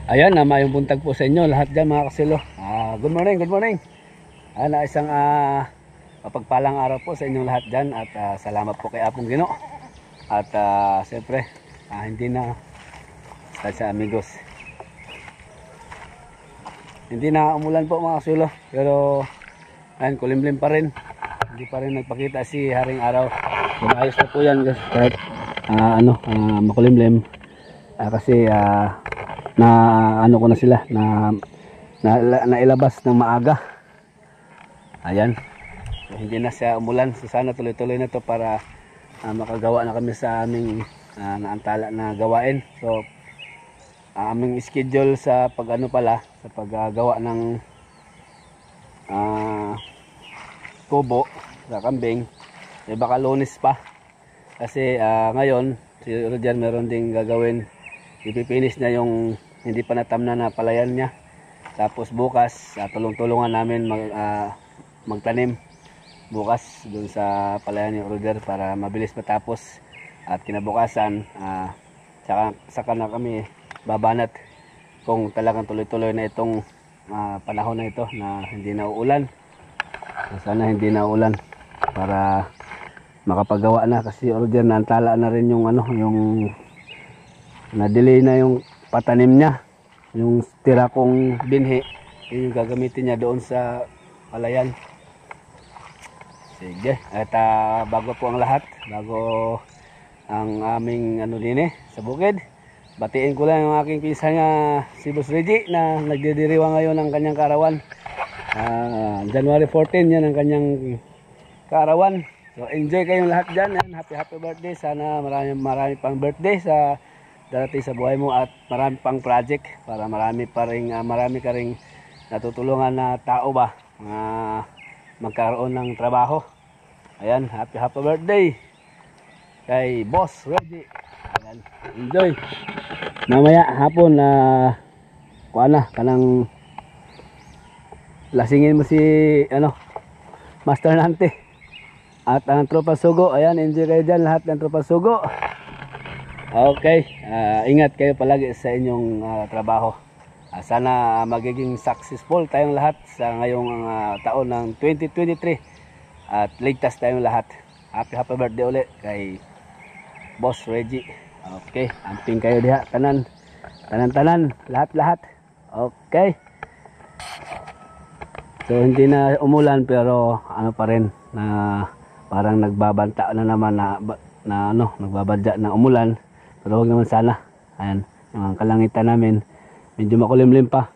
Ayan, mayong buntag po sa inyo lahat dyan mga kasilo. Good morning, good morning. Isang mapagpalang araw po sa inyong lahat dyan at salamat po kay Apong Gino. At siyempre, hindi na sa amigos. Hindi na umulan po mga kasilo, pero ayun, kulimlim pa rin. Hindi pa rin nagpakita si Haring Araw. Ayos na po yan kahit makulimlim. Kasi na ano ko na sila nailabas ng maaga. Ayan, so, hindi na siya umulan, so sana tuloy-tuloy na to para makagawa na kami sa aming naantala na gawain. So aming schedule sa sa paggagawa ng kubo sa kambing baka Lunes pa kasi ngayon si Roger meron ding gagawin. Ipipinis niya yung hindi pa natamna na palayan niya. Tapos bukas, tulong-tulungan namin magtanim bukas dun sa palayan ni Roger para mabilis matapos. At kinabukasan, saka na kami babanat kung talagang tuloy-tuloy na itong panahon na ito na hindi na uulan. Sana hindi na uulan para makapagawa na kasi Roger naantala na rin yung yung na-delay na yung patanim niya. Yung tira kong binhi, yun yung gagamitin niya doon sa palayan. Sige, at bago po ang lahat, bago ang aming sa bukid, batiin ko lang yung aking pinsan nga si Boss Reggie na nagdidiriwa ngayon ng kanyang kaarawan. January 14 yan ang kanyang kaarawan. So enjoy kayong lahat dyan. Happy birthday. Sana marami pang birthday sa darating sa buhay mo at marami pang project para marami ka ring natutulungan na tao ba magkaroon ng trabaho. Ayan, happy birthday kay Boss Reggie. Ayan, enjoy. Mamaya hapon kanang lasingin mo si Master Nante at ang Tropa Sugo. Ayan, enjoy kayo dyan lahat ng Tropa Sugo. Okay, ingat kayo palagi sa inyong trabaho. Sana magiging successful tayong lahat sa ngayong taon ng 2023 at ligtas tayong lahat. Happy birthday ulit kay Boss Reggie. Okay, amping kayo diha tanan lahat. Okay. So hindi na umulan pero pa rin na parang nagbabanta na naman nagbabadya na umulan. Pero huwag naman sana. Ayan, yung kalangitan namin medyo makulimlim pa.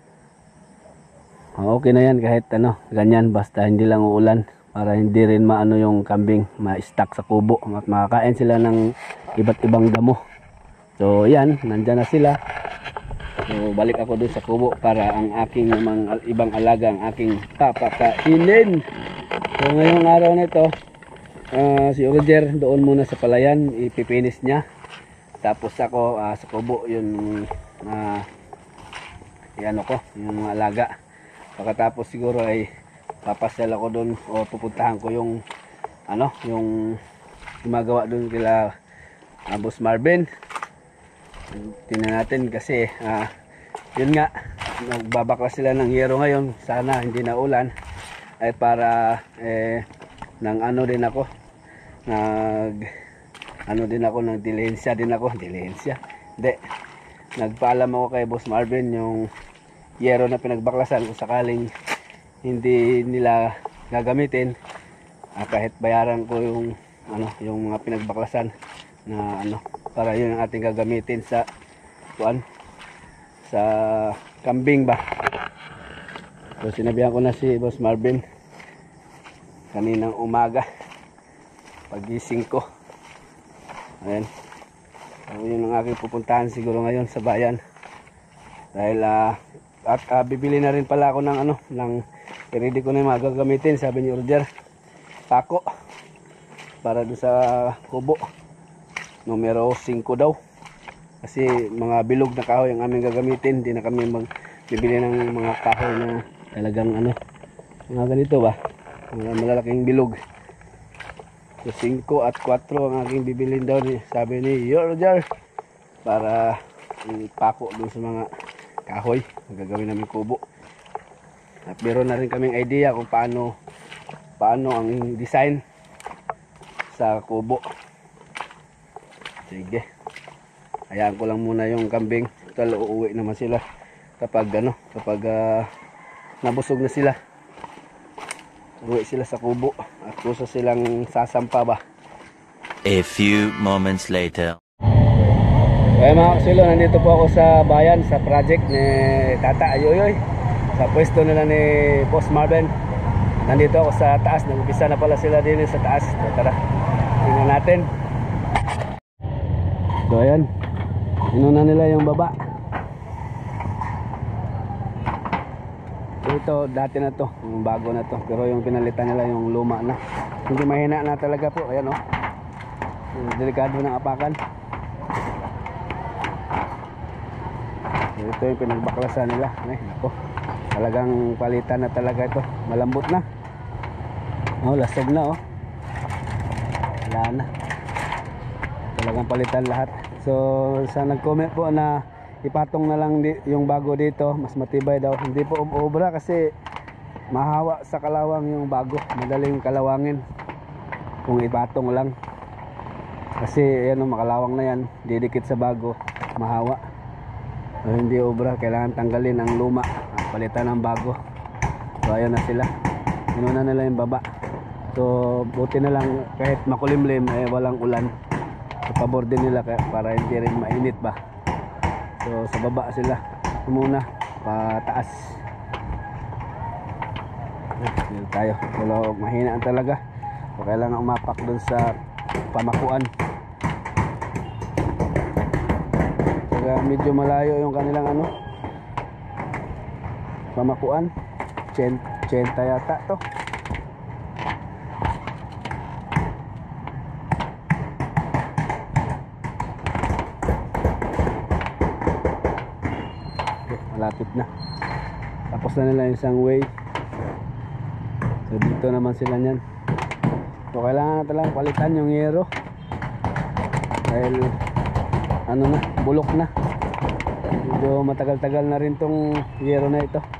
Okay na yan kahit ganyan, basta hindi lang uulan para hindi rin yung kambing ma-stack sa kubo at makakain sila ng iba't ibang damo. So yan, nandyan na sila. So balik ako dun sa kubo para ang aking ibang alaga ang aking papakainin. So ngayong araw na ito, si Roger doon muna sa palayan, ipipinis niya. Tapos ako sa kubo yung yung mga alaga. Pagkatapos siguro ay papasel ako doon o pupuntahan ko yung yung gumagawa doon kila Boss Marvin. Tingnan natin kasi yun nga, nagbabakla sila ng yero ngayon. Sana hindi na ulan ay para ng din ako ng dilihensya din ako. Hindi. Nagpaalam ako kay Boss Marvin yung yero na pinagbaklasan kung sakaling hindi nila gagamitin. Kahit bayaran ko yung yung mga pinagbaklasan na para yun ang ating gagamitin sa sa kambing ba. So sinabihan ko na si Boss Marvin kaninang umaga pagising ko. Ayan. So, yun ang aking pupuntahan siguro ngayon sa bayan. Dahil bibili na rin pala ako ng ready ko na yung mga gagamitin, sabi ni Roger. Pako para doon sa kubo. Numero 5 daw. Kasi mga bilog na kahoy ang aming gagamitin. Hindi na kami magbibili ng mga kahoy na talagang mga ganito ba. Mga malalaking bilog. So 5 at 4 ang aking bibilin daw sabi ni Roger para ipako dun sa mga kahoy. Gagawin namin kubo. At meron na rin kaming idea kung paano ang design sa kubo. Sige. Hayaan ko lang muna yung kambing. Total uuwi naman sila kapag nabusog na sila. Uwi sila sa kubo at gusto silang sasampa ba. A few moments later. Okay mga kasilo, nandito po ako sa bayan sa project ni Tata Ayoyoy. Sa pwesto nila ni Boss Marvin. Nandito ako sa taas. Nag-umpisa na pala sila din sa taas. So, tara, tingnan natin. So ayan, inuna nila yung baba. Ito dati na to, yung bago na to, pero yung pinalitan nila yung luma na. Hindi mahina na talaga po. Ayan oh, delikado ng apakan. Ito yung pinagbaklasan nila. Ay nako, talagang palitan na talaga ito. Malambot na. Oh, lasog na oh. Wala na, talagang palitan lahat. So sa nag-comment po na ipatong na lang yung bago dito, mas matibay daw. Hindi po obra kasi mahawa sa kalawang yung bago. Madaling kalawangin kung ipatong lang. Kasi yan, makalawang na yan, didikit sa bago, mahawa. So, hindi obra, kailangan tanggalin ang luma at palitan ng bago. So ayan na sila, inuna nila yung baba. So buti na lang kahit makulimlim walang ulan. So, pabor din nila para hindi rin mainit ba. So sa baba sila muna, pataas. Dito tayo. So mahinaan talaga. So kailangan umapak dun sa pamakuan. Kaya medyo malayo yung kanilang pamakuan. 80 yata to. Malapit na. Tapos na nila yung isang way. So dito naman sila niyan. So kailangan na talagang palitan yung yero. Dahil bulok na. Medyo matagal-tagal na rin tong yero na ito.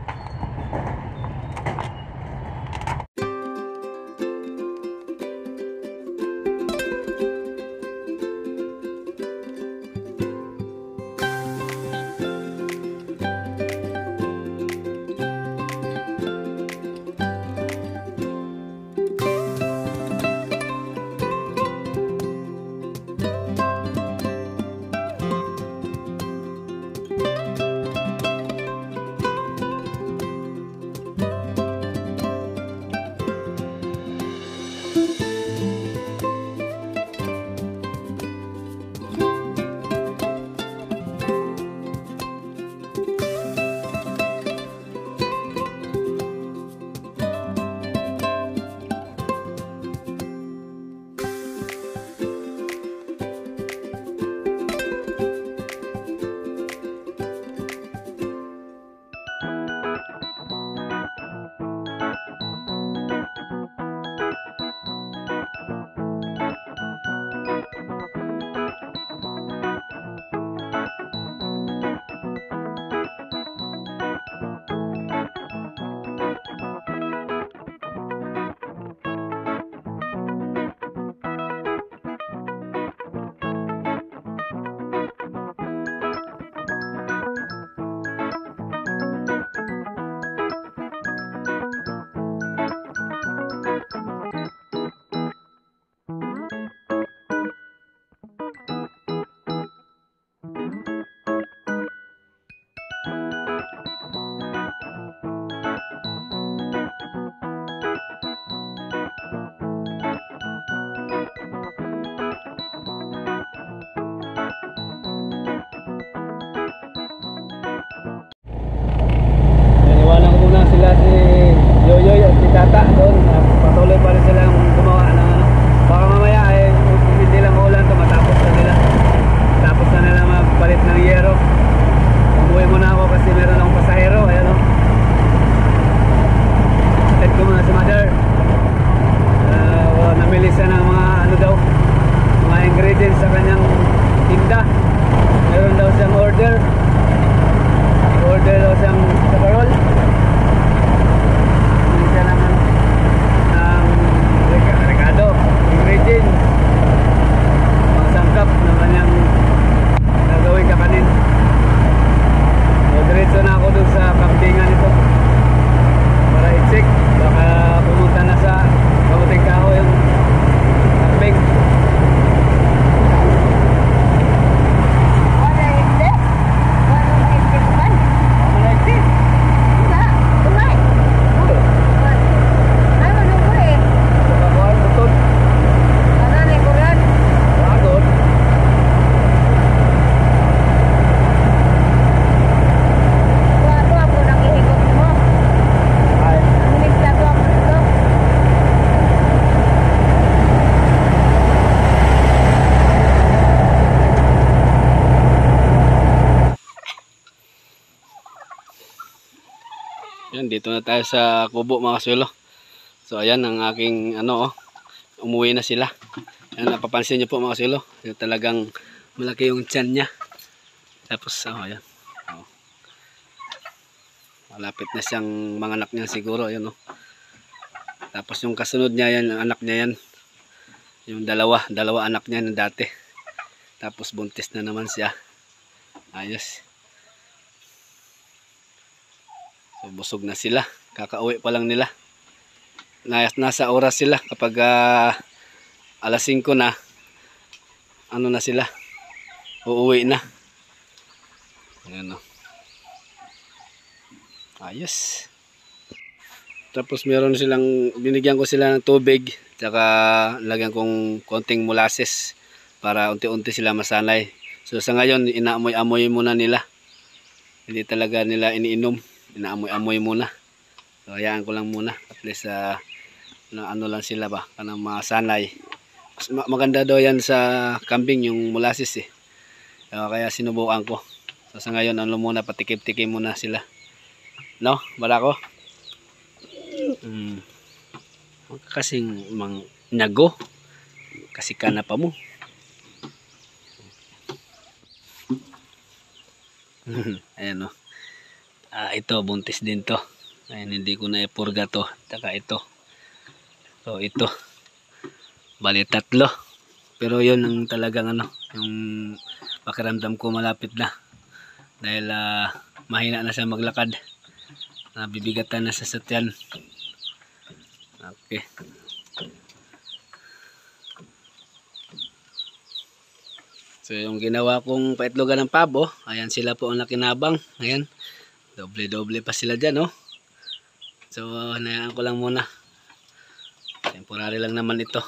Yan, dito na tayo sa kubo mga kasulo. So ayan ang aking umuwi na sila. Yan, napapansin nyo po mga kasulo. Talagang malaki yung tiyan niya. Tapos ayan. Malapit na siyang mga anak niya siguro. Ayan, Tapos yung kasunod niya yan, anak niya yan. Yung dalawa anak niya na dati. Tapos buntis na naman siya. Ayos. So busog na sila. Kakauwi pa lang nila. Nasa oras sila kapag alas 5 na. Na sila. Uuwi na. Ayan, Ayos. Tapos meron silang, binigyan ko sila ng tubig. Tsaka lagyan kong konting molasses. Para unti-unti sila masanay. So sa ngayon, inaamoy-amoy muna nila. Hindi talaga nila iniinom. Inaamoy-amoy muna. So hayaan ko lang muna. At least lang sila ba. Kanang masanay. Maganda daw yan sa kambing yung molasses . Kaya sinubukan ko. So sa ngayon, muna patikim-tikim muna sila. No? Barako? Kasing nyago. Kasi kana pa mo. Ayan ito buntis din to. Ayan, hindi ko na ipurga to. Taka ito. So ito. Bali 3. Pero yun ang talagang yung pakiramdam ko malapit na. Dahil mahina na siya maglakad. Bibigatan na sa tiyan. Okay. So yung ginawa kong paitlogan ng pabo, ayan sila po ang nakinabang. Ayan. Doble-doble pa sila dyan, So hinayaan ko lang muna. Temporary lang naman ito.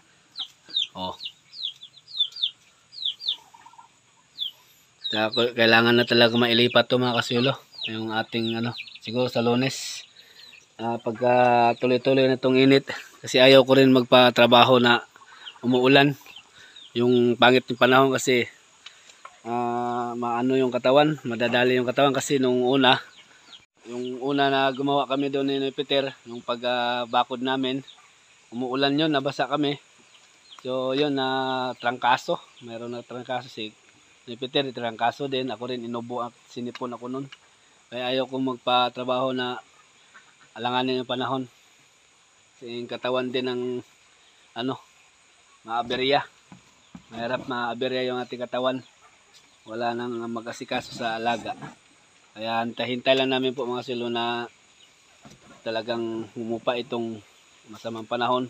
Kailangan na talaga mailipat to mga kasulo. Yung ating siguro sa Lunes. Pagka tuloy-tuloy na itong init. Kasi ayaw ko rin magpatrabaho na umuulan. Yung pangit ng panahon kasi maano yung katawan, madadali yung katawan kasi yung una na gumawa kami doon ni Peter, yung pagbakod namin, umuulan yun, nabasa kami. So yun trangkaso, mayroon na trangkaso si Peter, trangkaso din, ako rin inubo at sinipon ako noon. Kaya ayaw kong magpatrabaho na alanganin yung panahon. Kasi yung katawan din ng maaberya. Mahirap maaberya yung ating katawan. Wala nang mag-asikaso sa alaga. Kaya hintay lang namin po mga kasulo na talagang humupa itong masamang panahon.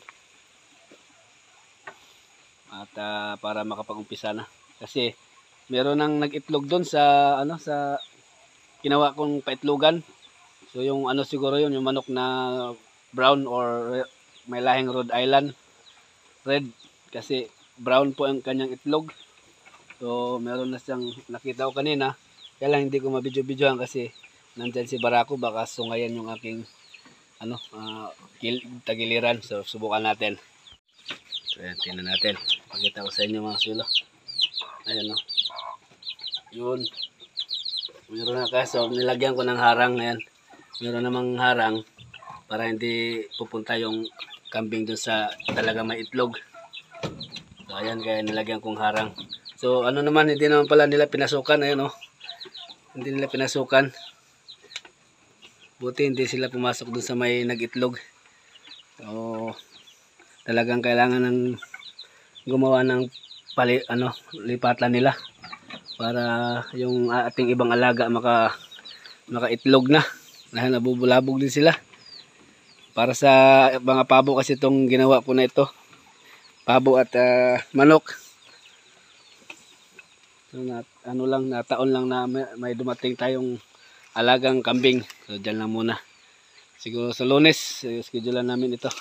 At para makapag-umpisa na. Kasi meron nang nag-itlog doon sa sa ginawa kong paitlogan. So yung siguro yun, yung manok na brown or may lahing Rhode Island red. Kasi brown po ang kanyang itlog. So meron na siyang nakita ko kanina. Kaya lang hindi ko mabidyo-bidyohan kasi nandyan si Barako, baka sungayan yung aking tagiliran. So subukan natin. So yan, tingnan natin. Pakita ko sa inyo mga kasulo. Ayan Yun. Meron na kaso nilagyan ko ng harang. Ayan. Meron namang harang para hindi pupunta yung kambing doon sa talaga may itlog. So ayan, kaya nilagyan kong harang. So naman, hindi naman pala nila pinasukan. Ayan Hindi nila pinasukan. Buti hindi sila pumasok doon sa may nag-itlog. So talagang kailangan ng gumawa ng lipatan nila para yung ating ibang alaga maka-itlog na. Dahil nabubulabog din sila. Para sa mga pabo kasi itong ginawa ko na ito. Pabo at manok. So, taon lang na may dumating tayong alagang kambing. So dyan lang muna. Siguro sa Lunes, schedule namin ito.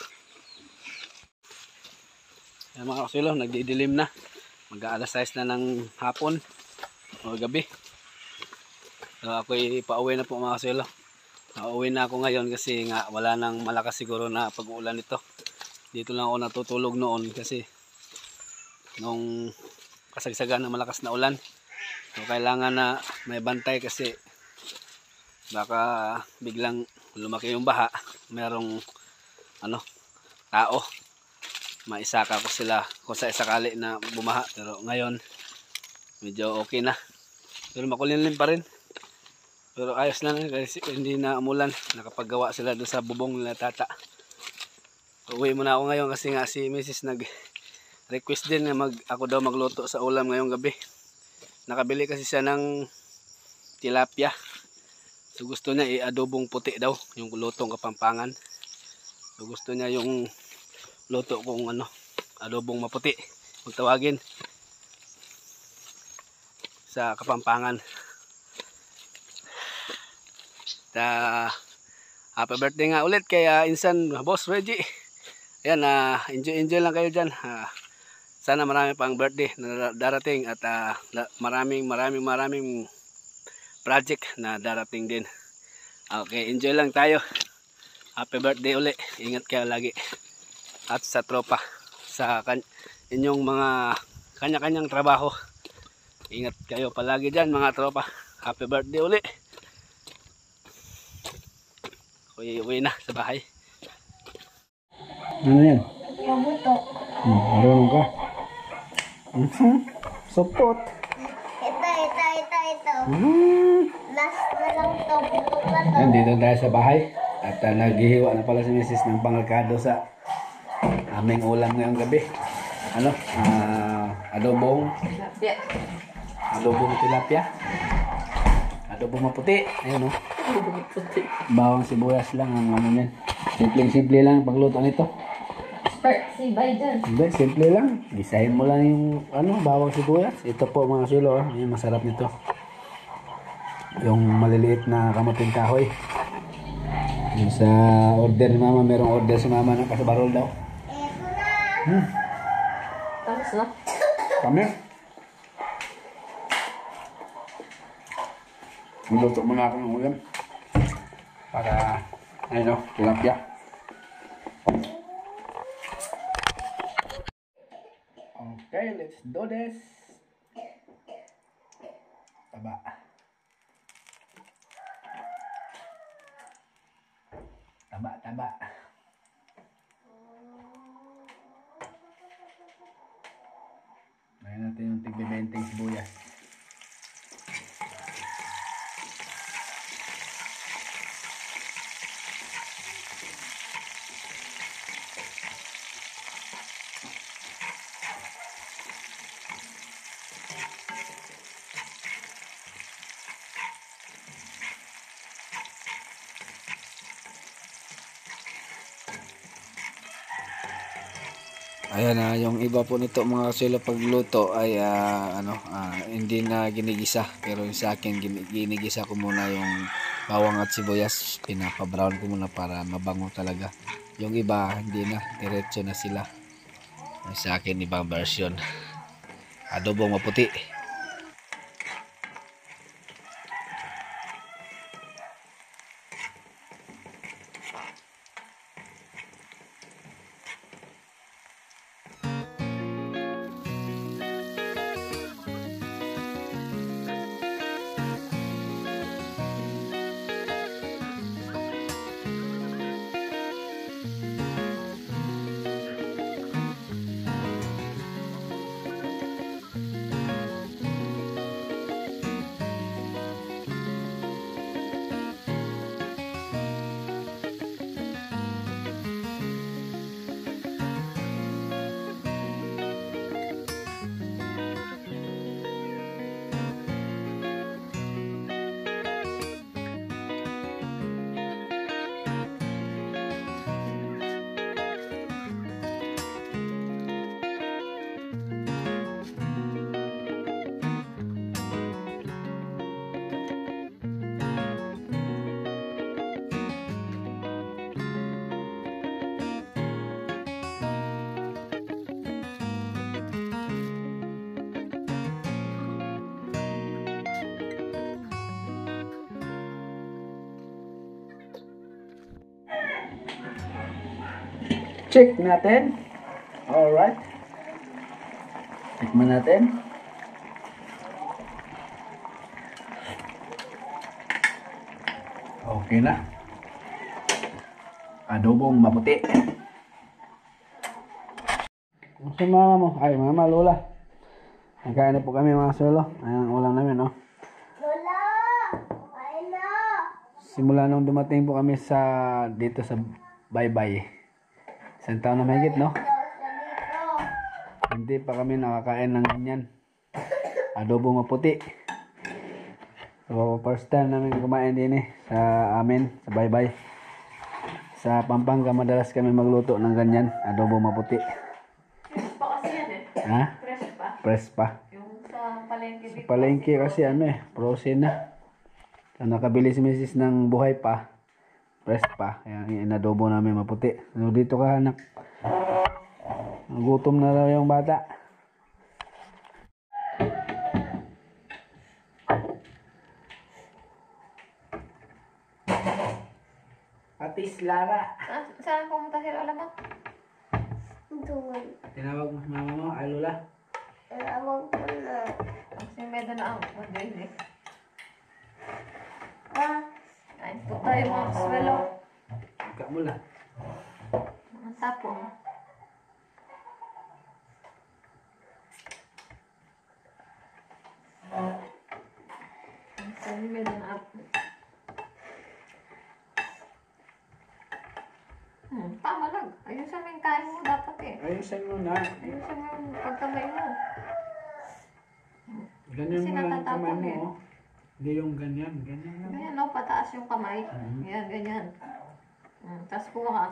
Ayan mga kasulo, nagdidilim na. Mag-aalas 6 na ng hapon o gabi. So ako'y pauwi na po mga kasulo. Pauwi na ako ngayon kasi nga wala nang malakas siguro na pag-uulan ito. Dito lang ako natutulog noon kasi nung kasagsagan na malakas na ulan. So kailangan na may bantay kasi baka biglang lumaki yung baha, merong ano, tao, maisaka ko sila kung sa sakali na bumaha. Pero ngayon medyo okay na, pero makulimlim pa rin, pero ayos na kasi hindi na umulan. Nakapaggawa sila doon sa bubong nila tata. Uwi muna ako ngayon kasi nga si Mrs. nag request din na ako daw magluto sa ulam ngayong gabi. Nakabili kasi siya ng tilapia. So gusto niya i-adobong puti daw, yung lutong Kapampangan. So gusto niya yung luto kung ano, adobong maputi, kung tawagin sa Kapampangan. Happy birthday nga ulit kay Insan Boss Reggie. Ayan, enjoy lang kayo dyan. Sana marami pang birthday na darating at maraming project na darating din. Okay, enjoy lang tayo. Happy birthday uli. Ingat kayo lagi. At sa tropa, sa inyong mga kanya-kanyang trabaho, ingat kayo palagi dyan mga tropa. Happy birthday uli. Uwi na sa bahay. Ano yan? Mabuto. Marunong ka? Supot. Ito. Last na lang to. Butok na to. Ayan, dito tayo sa bahay. At naghihiwa na pala si Mrs. ng pangrekado sa aming ulam ngayong gabi. Ano? Adobong tilapia. Adobong maputi. Ayan o. Bawang sibuyas lang ang ano yan. Simple lang pagluto nito. Si Biden. Hindi, simple lang. Gisahin mo lang yung bawang sibuyas. Ito po mga silo. Yung masarap nito. Yung maliliit na kamuting kahoy. Yung sa order ni mama, merong order si mama ng kasabarol daw. Tapos na. Kami. Niluto muna ako ng ulam. Para, tilapia. Okay, let's do this. Taba. Lagyan natin yung tig-20 sibuyas. Ayan, yung iba po nito mga kasilo pagluto ay hindi na ginigisa, pero yung sa akin ginigisa ko muna yung bawang at sibuyas, pinapa-brown ko muna para mabango talaga. Yung iba hindi na, diretso na sila. Yung sa akin ibang version, adobong maputi. Check natin. Alright. Tikman natin. Okay na. adobong maputi. Sa mama mo, ay mama, lola. Nagkain na po kami mga solo. Ayan ang ulam namin, no? Lola! Kain na! Simula nung dumating po kami dito sa Baybay. Isang taon na mahigit, no? Hindi pa kami nakakain ng ganyan. Adobo maputi. So, first time namin kumain din sa amin, sa Baybay. Sa Pampanga, madalas kami magluto ng ganyan, adobo maputi. Fresh pa kasi yan eh. Ha? Fresh pa. Fresh pa. Yung sa palengke Sa dito. palengke kasi frozen na. So, nakabili si Mrs. ng buhay pa. Fresh pa. Kaya inadobo namin maputi. So, dito ka anak. Gutom na raw yung bata. Atis Lara. Saan pumunta si Lola mo? Doon. Tinawag mo si mama mo, ay Lola. Tawag ko na. Kasi may doon na ang mag-join eh. Ah, Kain po tayo mga kaswelo. Ika mo lang. Mga tapong. Kasi may doon na tama lang. Ayusin mo yung kain mo dapat eh. Ayusin mo na. Ayusin mo yung pagkamay mo. Ganyan Kasi mo lang yung natatapon kamay mo. eh. Oh. Hindi yung ganyan. Ganyan lang. Ganyan no, pataas yung kamay. Yan, ganyan. Tapos kuha ka.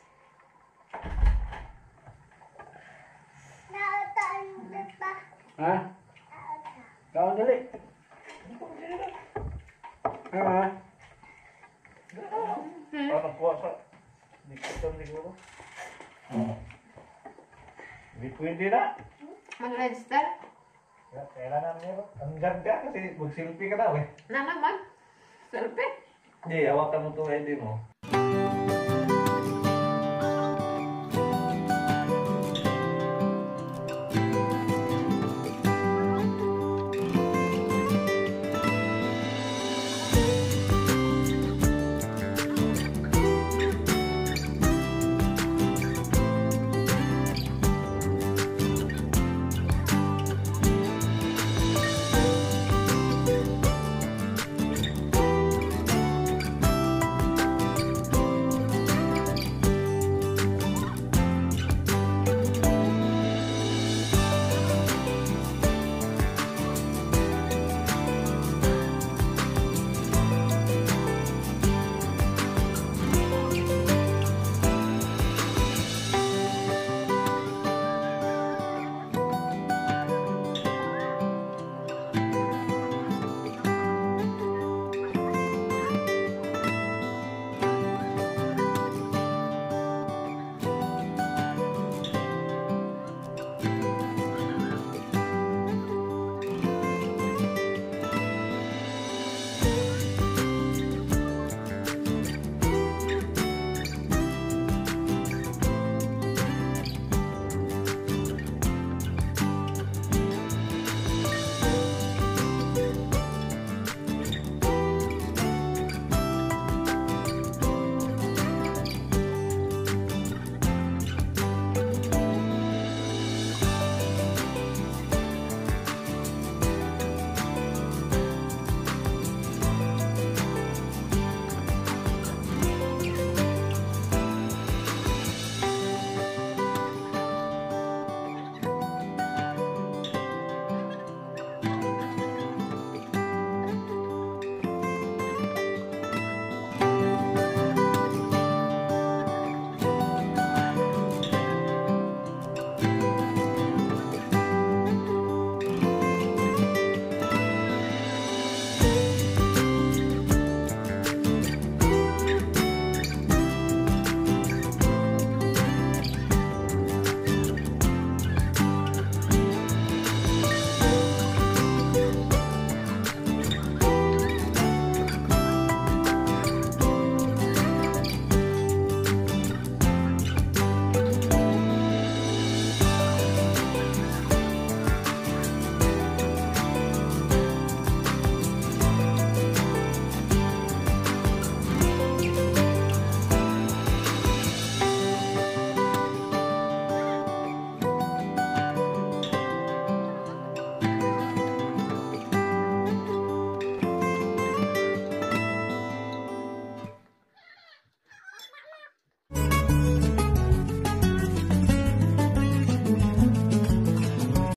nautaan pa. Ha? Kaon dali. Ha? Ano po sa Hindi ko. Hindi pwede na. Mag-register? Kailangan niyo. Andyan ka kasi mag-selfie ka daw eh. Na naman. Selfie. Hindi, hawakan mo ito ID mo.